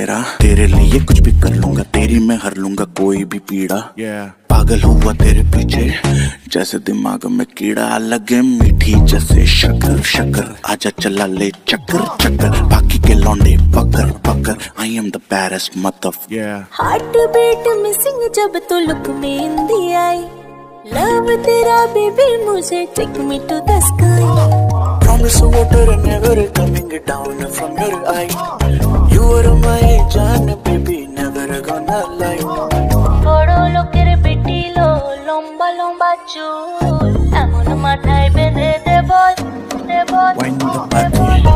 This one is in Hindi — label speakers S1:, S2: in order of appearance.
S1: तेरा, तेरे लिए कुछ भी कर लूंगा, तेरी मैं हर लूंगा कोई भी पीड़ा। पागल हुआ तेरे पीछे जैसे दिमाग में कीड़ा, लगे मीठी जैसे शक्कर शक्कर, आजा चला ले चक्कर चक्कर, बाकी के लौंडे पकड़ पकड़, I am the baddest mother.
S2: Heart beat missing जब तो look me in the eye, love तेरा बेबी मुझे take me to the sky.
S1: Promise water never coming down from your eye, you are my jaan baby never gonna lie।
S2: বড় লোকের বেটি লো লম্বা লম্বা চুল, এমন মাথায় বেঁধে দেব দেব।